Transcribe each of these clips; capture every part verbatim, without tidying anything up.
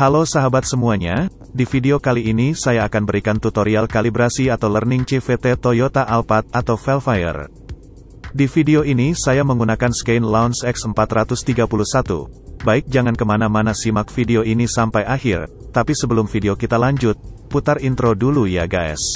Halo sahabat semuanya, di video kali ini saya akan berikan tutorial kalibrasi atau learning C V T Toyota Alphard atau Velfire. Di video ini saya menggunakan Scane Launch X empat tiga satu. Baik, jangan kemana-mana, simak video ini sampai akhir, tapi sebelum video kita lanjut, putar intro dulu ya guys.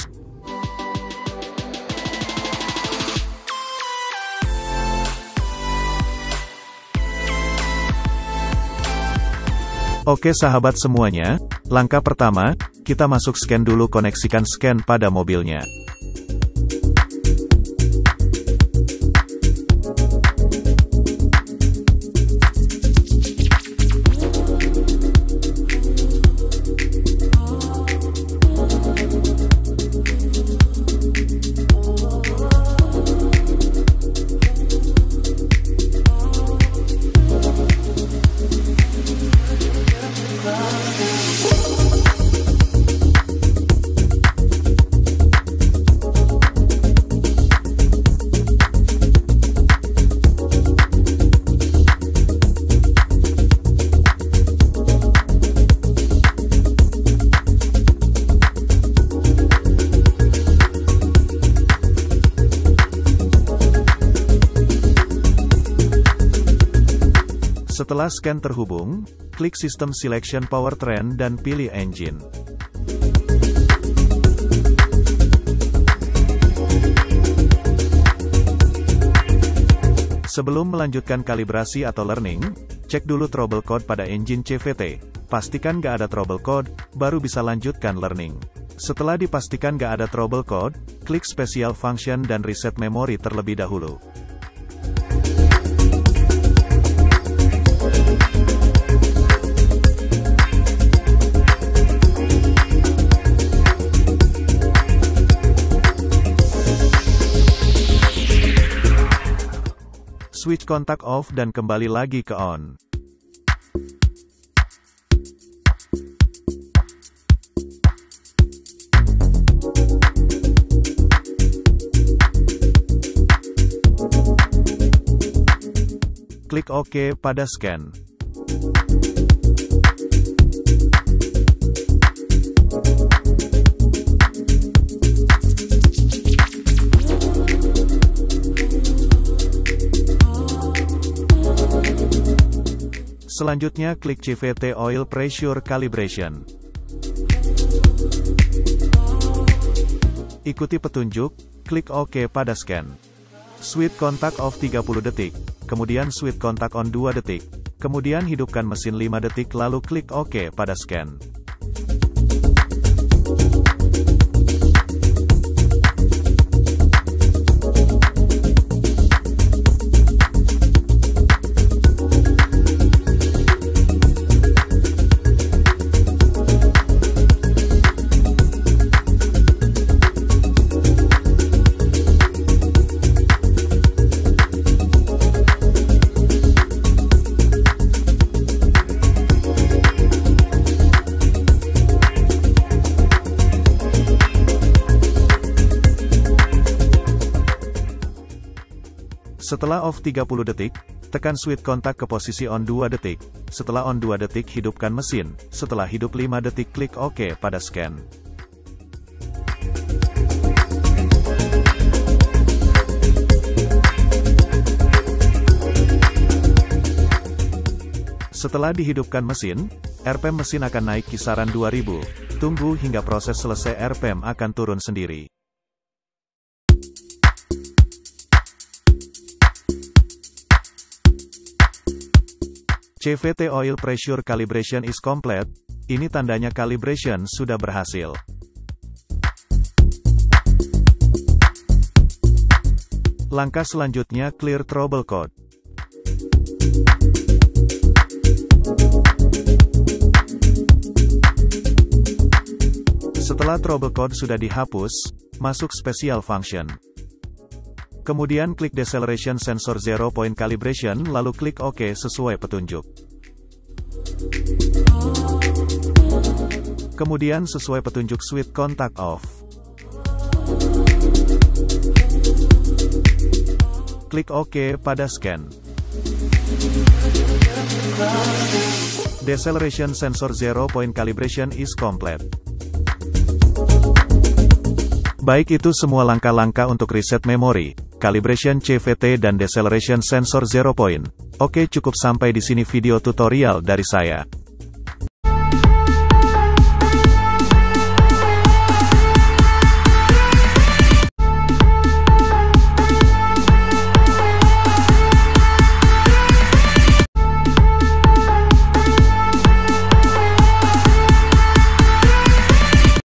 Oke sahabat semuanya, langkah pertama, kita masuk Scane dulu, koneksikan Scane pada mobilnya. Setelah Scane terhubung, klik System Selection Powertrain dan pilih Engine. Sebelum melanjutkan kalibrasi atau learning, cek dulu trouble code pada engine C V T. Pastikan gak ada trouble code, baru bisa lanjutkan learning. Setelah dipastikan gak ada trouble code, klik Special Function dan reset memori terlebih dahulu. Switch kontak off dan kembali lagi ke on. Klik OK pada Scane. Selanjutnya klik C V T Oil Pressure Calibration. Ikuti petunjuk, klik OK pada Scane. Switch kontak off tiga puluh detik, kemudian switch kontak on dua detik, kemudian hidupkan mesin lima detik lalu klik OK pada Scane. Setelah off tiga puluh detik, tekan switch kontak ke posisi on dua detik. Setelah on dua detik, hidupkan mesin. Setelah hidup lima detik, klik OK pada Scane. Setelah dihidupkan mesin, R P M mesin akan naik kisaran dua ribu. Tunggu hingga proses selesai, R P M akan turun sendiri. C V T Oil Pressure Calibration is complete. Ini tandanya calibration sudah berhasil. Langkah selanjutnya clear trouble code. Setelah trouble code sudah dihapus, masuk Special Function. Kemudian klik Deceleration Sensor Zero Point Calibration lalu klik OK sesuai petunjuk. Kemudian sesuai petunjuk switch kontak off. Klik OK pada Scane. Deceleration sensor zero point calibration is complete. Baik, itu semua langkah-langkah untuk reset memori, calibration C V T dan deceleration sensor zero point. Oke, cukup sampai di sini video tutorial dari saya.